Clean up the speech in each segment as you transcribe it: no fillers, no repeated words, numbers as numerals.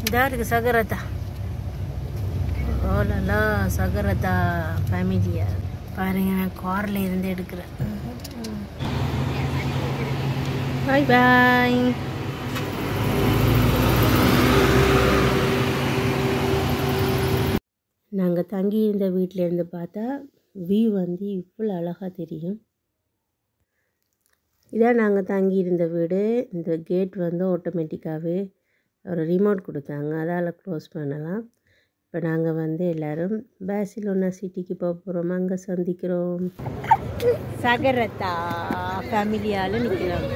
இதா இருக்குது Sagrada. ஓலலா Sagrada familia. பாருங்க நான் கார்ல இருந்து எடுக்கிறேன். Bye bye. நாங்கள் தங்கி இருந்த வீட்டிலேருந்து பார்த்தா வியூ வந்து இவ்வளோ அழகாக தெரியும். இதான் நாங்கள் தங்கி இருந்த வீடு. இந்த கேட் வந்து ஆட்டோமேட்டிக்காகவே ஒரு ரிமோட் கொடுத்தாங்க, அதால் க்ளோஸ் பண்ணலாம். இப்போ நாங்கள் வந்து எல்லோரும் பார்சிலோனா சிட்டிக்கு போக போகிறோம். அங்கே சந்திக்கிறோம். Sagrada familiaல நிற்கிறோம்.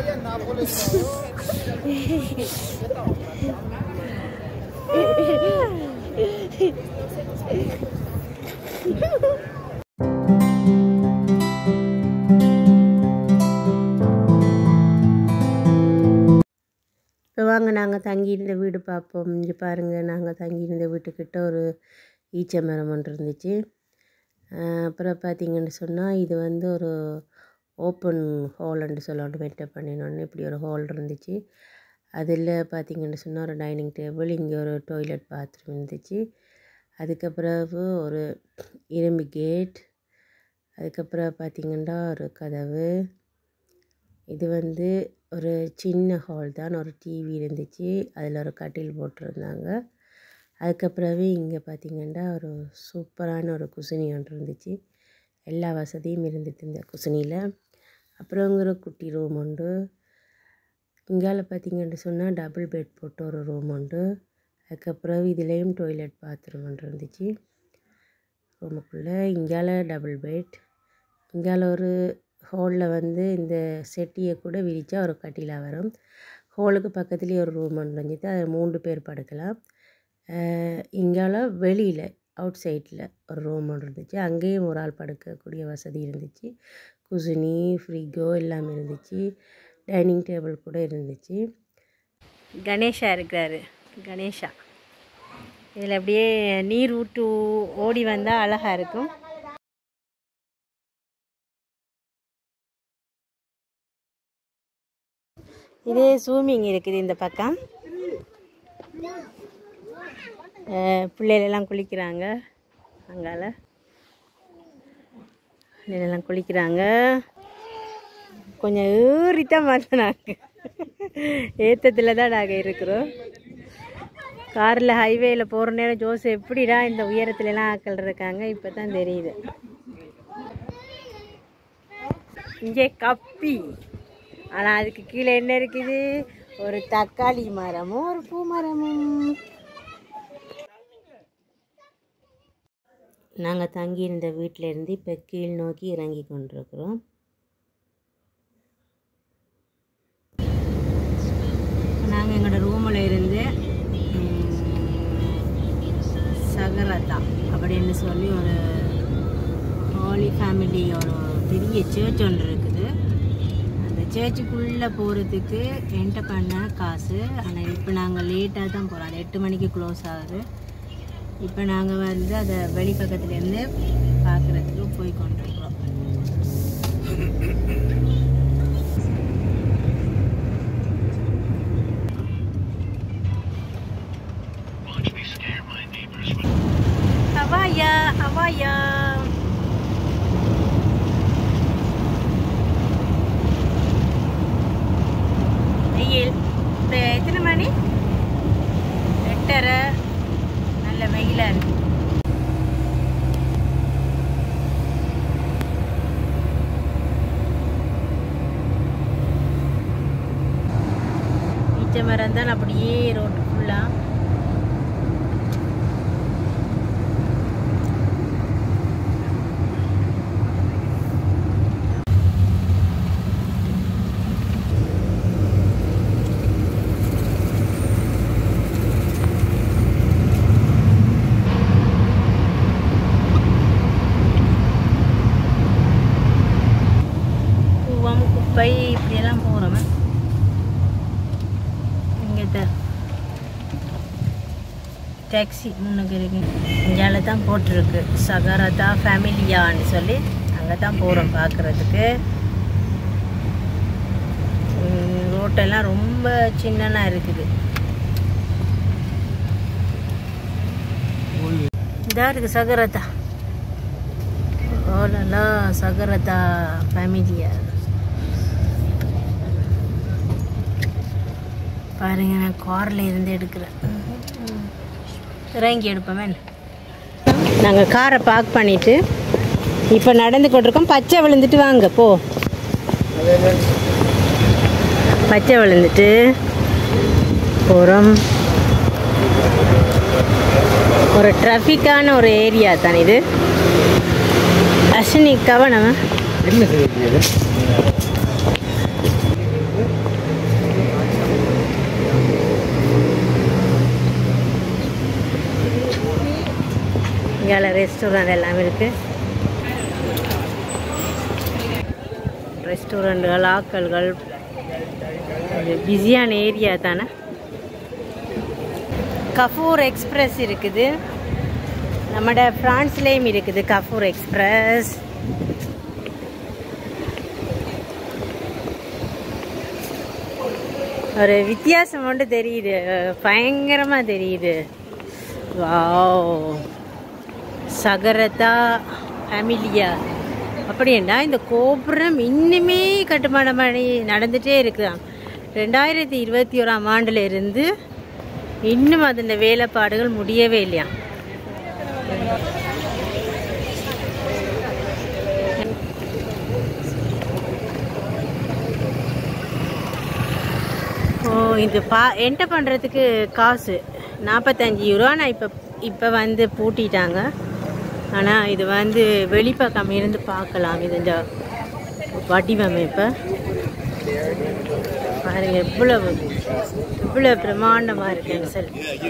இப்போ வாங்க நாங்கள் தங்கியிருந்த வீடு பார்ப்போம். இங்கே பாருங்கள், நாங்கள் தங்கியிருந்த வீட்டுக்கிட்ட ஒரு ஈச்ச மரம் ஒன்று இருந்துச்சு. அப்புறம் பார்த்திங்கன்னு சொன்னால் இது வந்து ஒரு ஓப்பன் ஹால்ன்னு சொல்லணும், மெட்டப் பண்ணினோன்னு இப்படி ஒரு ஹால் இருந்துச்சு. அதில் பார்த்திங்கன்னு சொன்னால் ஒரு டைனிங் டேபிள், இங்கே ஒரு டாய்லெட் பாத்ரூம் இருந்துச்சு. அதுக்கப்புறம் ஒரு இரும்பு கேட், அதுக்கப்புறம் பார்த்திங்கன்னா ஒரு கதவு. இது வந்து ஒரு சின்ன ஹால் தான், ஒரு டிவி இருந்துச்சு, அதில் ஒரு கட்டில் போட்டிருந்தாங்க. அதுக்கப்புறமே இங்கே பார்த்திங்கன்னா ஒரு சூப்பரான ஒரு குசினி ஒன்று இருந்துச்சு. எல்லா வசதியும் இருந்துச்சு இந்த குசினியில். அப்புறம் இங்கே ஒரு குட்டி ரூம் உண்டு. இங்கால பார்த்திங்கன்னு சொன்னால் டபுள் பெட் போட்டு ஒரு ரூம் உண்டு. அதுக்கப்புறம் இதுலேயும் டாய்லெட் பாத்ரூம் ஒன்று இருந்துச்சு ரூமுக்குள்ளே. இங்கால டபுள் பெட், இங்கால ஒரு ஹாலில் வந்து இந்த செட்டியை கூட விரித்தா ஒரு கட்டிலாக வரும். ஹாலுக்கு பக்கத்துலேயே ஒரு ரூம் ஒன்று இருந்துச்சு, அது 3 பேர் படுக்கலாம். இங்கால வெளியில் அவுட் சைடில் ஒரு ரூம் ஒன்று இருந்துச்சு, அங்கேயும் ஒரு ஆள் படுக்கக்கூடிய வசதி இருந்துச்சு. குசினி, ஃப்ரிகோ எல்லாமே இருந்துச்சு. டைனிங் டேபிள் கூட இருந்துச்சு. கணேஷா இருக்கிறாரு, கணேஷா. இதில் அப்படியே நீர் ஊட்டு ஓடி வந்தால் அழகாக இருக்கும். இதே ஸ்விம்மிங் இருக்குது இந்த பக்கம். பிள்ளைகளெல்லாம் குளிக்கிறாங்க, அங்கால பிள்ளைகளெல்லாம் குளிக்கிறாங்க. கொஞ்சம் ஏறித்தான் மாற்றினாங்க, ஏற்றத்தில் தான் நாங்கள் இருக்கிறோம். காரில் ஹைவேயில் போகிற நேரம் ஜோஸ் எப்படிடா இந்த உயரத்துலலாம் ஆக்கள் இருக்காங்க, இப்போ தான் தெரியுது. இங்கே கப்பி, ஆனால் அதுக்கு கீழே என்ன இருக்குது, ஒரு தக்காளி மரமும் ஒரு பூ மரமும். நாங்கள் தங்கியிருந்த வீட்டிலேருந்து இப்போ கீழ் நோக்கி இறங்கி கொண்டிருக்கிறோம். நாங்கள் எங்களோட ரூமில் இருந்து Sagrada அப்படின்னு சொல்லி ஒரு ஹோலி ஃபேமிலி ஒரு பெரிய சர்ச் ஒன்று இருக்குது. அந்த சர்ச்சுக்குள்ளே போகிறதுக்கு என்கிட்ட பண்ண காசு. ஆனால் இப்போ நாங்கள் லேட்டாக தான் போகிறோம், அது 8 மணிக்கு க்ளோஸ் ஆகுது. இப்போ நாங்கள் வந்து அதை வெளி பக்கத்துலேருந்து பார்க்குறதுக்கு போய் கொண்டிருக்கிறோம். ஹவாயா ஹவாயா. வெயில் இப்போ எத்தனை மணி? 8:30. நல்ல வெயிலாக இருக்கு. ஈச்ச மரம் தான் அப்படியே ரோட்டு ஃபுல்லாக. குப்பை இப்படியெல்லாம் போகிறோம். இங்கே டாக்ஸி முன்னுக்கு இருக்கு, இங்கால தான் போட்டிருக்கு Sagrada familiaன்னு சொல்லி. அங்கே தான் போகிறோம் பார்க்குறதுக்கு. ரோட்டெல்லாம் ரொம்ப சின்னனாக இருக்குது. இதாக இருக்குது சகரதா. ஓலா சகரதா ஃபேமிலியா. பாருங்க, நான் காரில் இருந்து எடுக்கிறேன். இறங்கி எடுப்போமே. நாங்கள் காரை பார்க் பண்ணிவிட்டு இப்போ நடந்து கொண்டிருக்கோம். பச்சை விழுந்துட்டு வாங்க போ. பச்சை விழுந்துட்டு போகிறோம். ஒரு டிராஃபிக்கான ஒரு ஏரியா தான் இது. அஸ்வினி கவனம். இங்கே ரெஸ்டாரண்ட் எல்லாமே இருக்குது. ரெஸ்டாரண்ட்டுகள், ஆக்கல்கள், பிஸியான ஏரியா தானே. கஃபூர் எக்ஸ்பிரஸ் இருக்குது. நம்மட ஃப்ரான்ஸ்லேயும் இருக்குது கஃபூர் எக்ஸ்பிரஸ். ஒரு வித்தியாசம் ஒன்று தெரியுது, பயங்கரமாக தெரியுது. வாவ், சகரதா ஃபேமிலியா. அப்படின்னா இந்த கோபுரம் இன்னுமே கட்டுமானம் பண்ணி நடந்துகிட்டே இருக்குதான். 2021ஆம் ஆண்டில் இருந்து இன்னும் அதன் வேலைப்பாடுகள் முடியவே இல்லையா. இது என்டர் பண்ணுறதுக்கு காசு 45 யூரோ. ஆனால் இப்போ வந்து பூட்டிட்டாங்க. ஆனால் இது வந்து வெளிப்பக்கம் இருந்து பார்க்கலாம். இது இந்த வடிவமைப்பை பாருங்க, இவ்வளோ பிரம்மாண்டமாக இருக்குன்னு சொல்லி.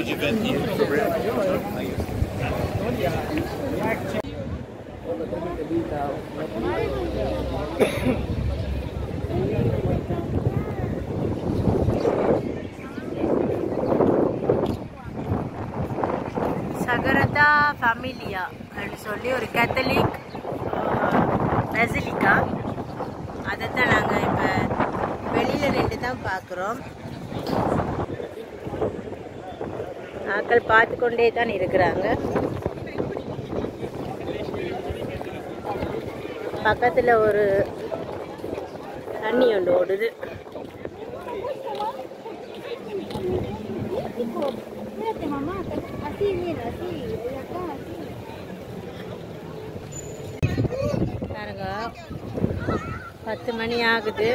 சகரதா ஃபேமிலியா அப்படின்னு சொல்லி ஒரு கேத்தலிக் பெசிலிக்கா. அதைத்தான் நாங்கள் இப்போ வெளியில் நின்று தான் பார்க்குறோம். ஆட்கள் பார்த்து கொண்டே தான் இருக்கிறாங்க. பக்கத்தில் ஒரு தண்ணி ஒன்று ஓடுது. பாருங்க, 10 மணி ஆகுது.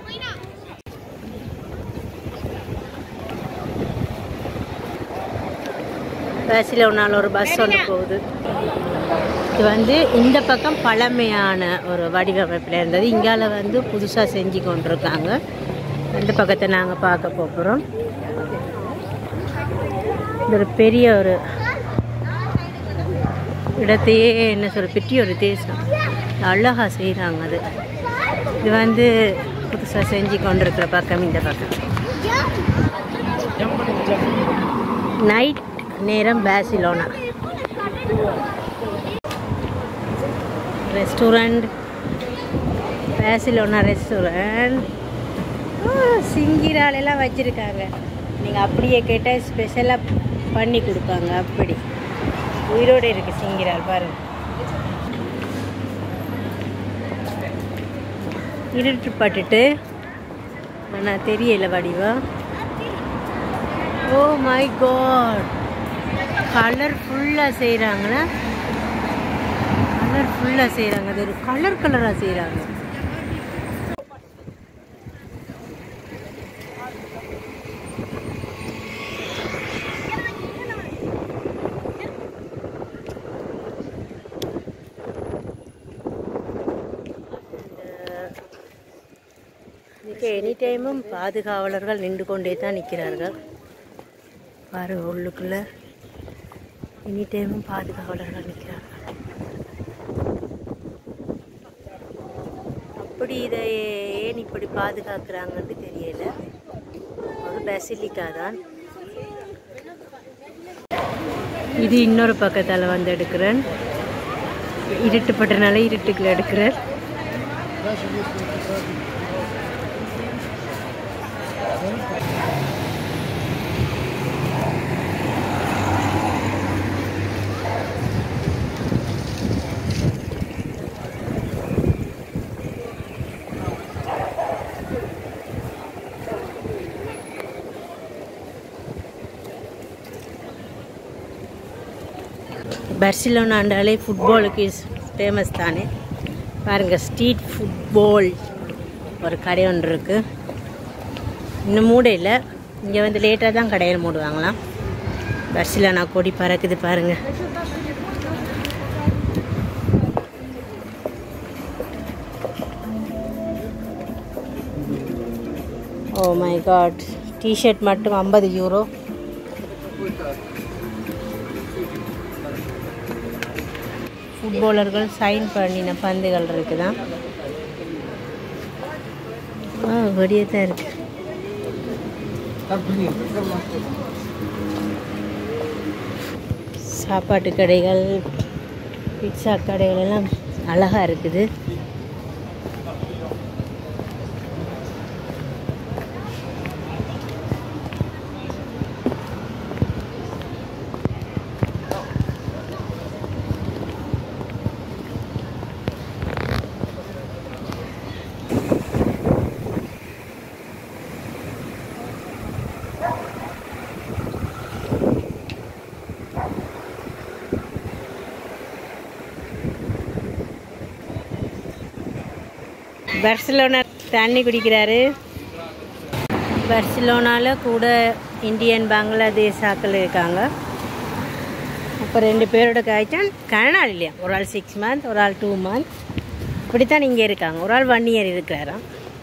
பேசிலோனால் ஒரு பஸ் ஒன்று போகுது. இது வந்து இந்த பக்கம் பழமையான ஒரு வடிவமைப்பில் இருந்தது. இங்கால வந்து புதுசாக செஞ்சு கொண்டிருக்காங்க. இந்த பக்கத்தை நாங்கள் பார்க்க போகிறோம். இது ஒரு பெரிய ஒரு இடத்தையே என்ன சொல்ற பெரிய ஒரு தேசம். அழகாக செய்கிறாங்க. இது வந்து புதுசாக செஞ்சு கொண்டிருக்கிற பக்கம் இந்த பக்கம். நைட் நேரம் பேசிலோனா ரெஸ்டாரண்ட். பேசிலோனா ரெஸ்டாரண்ட். சிங்கிராலெல்லாம் வச்சுருக்காங்க. நீங்கள் அப்படியே கேட்டால் ஸ்பெஷலாக பண்ணி கொடுப்பாங்க. அப்படி உயிரோடு இருக்குது சிங்கிரால். பாருங்கள், இருட்டு பட்டுட்டு ஆனால் தெரியல வடிவா. ஓ மை காட், கலர்ஃபுல்லாக செய்கிறாங்களே. கலர்ஃபுல்லாக செய்கிறாங்க. அது ஒரு கலராக செய்கிறாங்க. எனி டைமும் பாதுகாவலர்கள் நின்று கொண்டே தான் நிற்கிறார்கள். பாரு, உள்ளுக்குள்ள எனி டைமும் பாதுகாவலர்கள் நிற்கிறார்கள். அப்படி இதை ஏன் இப்படி பாதுகாக்கிறாங்கன்னு தெரியல. ஒரு பெசிலிக்கா தான் இது. இன்னொரு பக்கத்தால் வந்து எடுக்கிறேன். இருட்டுப்பட்டனால இருட்டுக்குள்ள எடுக்கிறேன். பார்சிலோனாண்டாலே ஃபுட்பாலுக்கு ஃபேமஸ் தானே. பாருங்கள், ஸ்ட்ரீட் ஃபுட்பால் ஒரு கடை ஒன்று இருக்குது. இன்னும் மூட இல்லை. இங்கே வந்து லேட்டாக தான் கடையில் மூடுவாங்களாம். பார்சிலோனா கொடி பறக்குது பாருங்கள். ஓ மை காட், டிஷர்ட் மட்டும் 50 யூரோ. ஃபுட்பாலர்கள் சைன் பண்ணின பந்துகள் இருக்குதான். வெளியே தான் இருக்கு. சாப்பாட்டு கடைகள், பிட்சா கடைகள் எல்லாம் அழகாக இருக்குது. பார்சிலோனா தண்ணி குடிக்கிறாரு. பார்சிலோனாவில் கூட இந்தியன் பங்களாதேஷ் ஆக்கள் இருக்காங்க. அப்போ 2 பேரோட காய்ச்சான் கனடால் இல்லையா. ஒரு ஆள் 6 மந்த், ஒரு ஆள் 2 மந்த், இப்படித்தான் இங்கே இருக்காங்க. ஒரு ஆள் 1 இயர் இருக்கிறாராம்.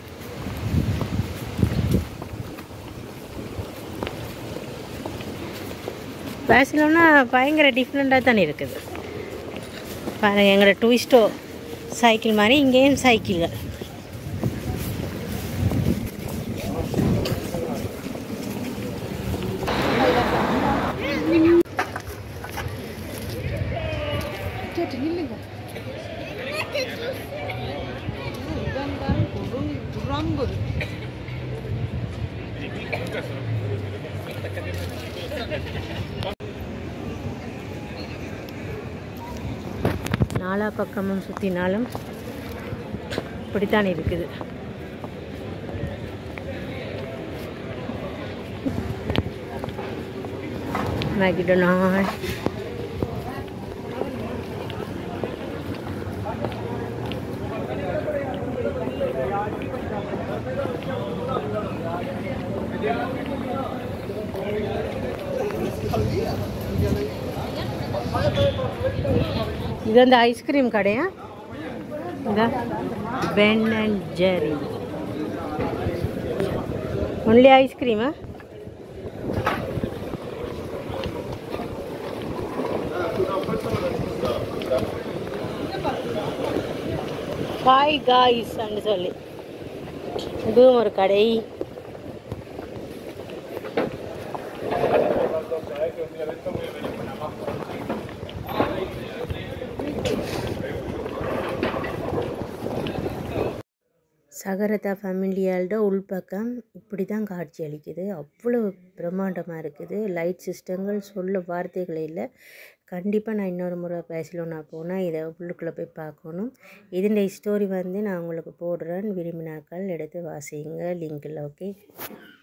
பார்சிலோனா பயங்கர டிஃப்ரெண்ட்டாக தானே இருக்குது. பாருங்கள், எங்களோட டூரிஸ்டோ சைக்கிள் மாதிரி இங்கேயும் சைக்கிள்கள். நாலா பக்கமும் சுற்றினாலும் இப்படித்தான் இருக்குது. மெக்டொனால்ட், இது வந்து ஐஸ்கிரீம் கடையா? இந்த பென் அண்ட் ஜெரி ஒன்லி ஐஸ்கிரீமா? ஹாய் காய்ஸ் அன்னு சொல்லி இதுவும் ஒரு கடை. சகரதா ஃபேமிலியோட உள்பக்கம் இப்படி தான் காட்சி அளிக்குது. அவ்வளோ பிரம்மாண்டமாக இருக்குது. லைட் சிஸ்டங்கள் சொல்ல வார்த்தைகளே இல்லை. கண்டிப்பாக நான் இன்னொரு முறை பார்சிலோனா போனால் இதை உள்ளுக்குள்ளே போய் பார்க்கணும். இதனுடைய ஸ்டோரி வந்து நான் உங்களுக்கு போடுறேன். விரும்பினாக்கள் எடுத்து வாசிங்க லிங்கில். ஓகே.